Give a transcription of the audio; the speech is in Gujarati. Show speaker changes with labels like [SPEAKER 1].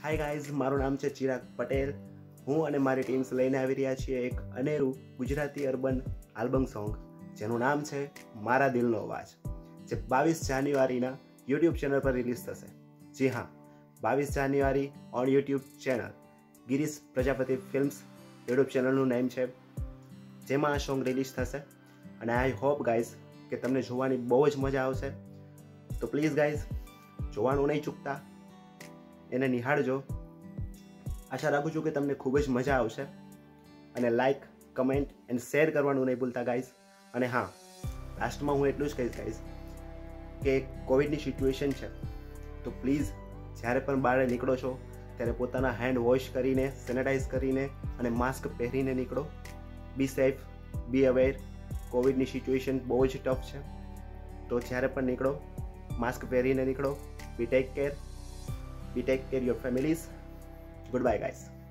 [SPEAKER 1] હાય ગાઈઝ, મારું નામ છે ચિરાગ પટેલ. હું અને મારી ટીમ્સ લઈને આવી રહ્યા છીએ એક અનેરું ગુજરાતી અર્બન આલ્બમ સોંગ જેનું નામ છે મારા દિલનો અવાજ, જે 22 જાન્યુઆરીના યુટ્યુબ ચેનલ પર રિલીઝ થશે. જી હા, 22 January on YouTube channel Girish Prajapati films YouTube ચેનલનું નેમ છે, જેમાં આ સોંગ રિલીઝ થશે. અને આઈ હોપ ગાઈઝ કે તમને જોવાની બહુ જ મજા આવશે. તો પ્લીઝ ગાઈઝ જોવાનું નહીં ચૂકતા, એને નિહાળજો. આશા રાખું છું કે તમને ખૂબ જ મજા આવશે. અને લાઈક, કમેન્ટ એન્ડ શેર કરવાનું નહીં ભૂલતા ગાઈઝ. અને હા, લાસ્ટમાં હું એટલું જ કહીશ ગાઈઝ કે કોવિડની સિચ્યુએશન છે, તો પ્લીઝ જ્યારે પણ બહાર નીકળો છો ત્યારે પોતાના હેન્ડ વોશ કરીને, સેનેટાઈઝ કરીને અને માસ્ક પહેરીને નીકળો. Be safe, be aware. કોવિડની સિચ્યુએશન બહુ જ ટફ છે, તો જ્યારે પણ નીકળો માસ્ક પહેરીને નીકળો. Be take care your families. Goodbye guys.